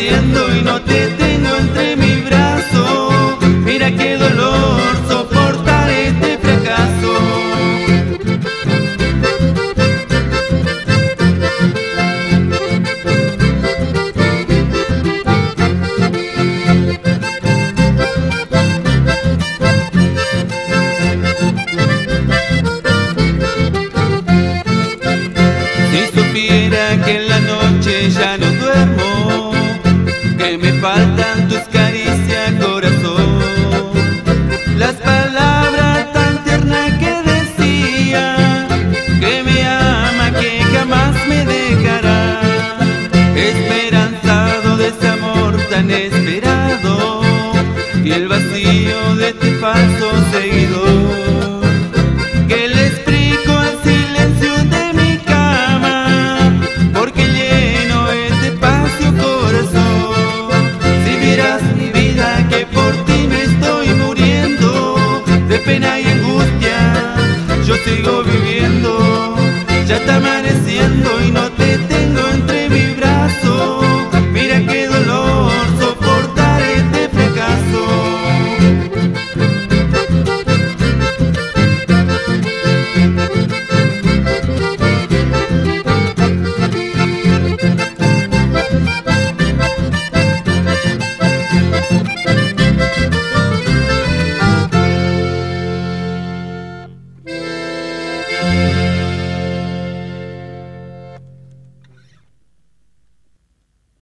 amaneciendo y no te tengo entre mi brazo. Mira qué dolor soportar este fracaso. Si supiera que en la noche ya no duermo, que me faltan tus caricias, corazón, las palabras tan tiernas que decía, que me ama, que jamás me dejará, esperanzado de ese amor tan esperado, y el vacío de este falso seguidor. Que le explico al silencio de mi cama, porque lleno este espacio, corazón. Si vieras mi vida, que por ti me estoy muriendo, de pena y angustia yo sigo viviendo. Ya está amaneciendo y no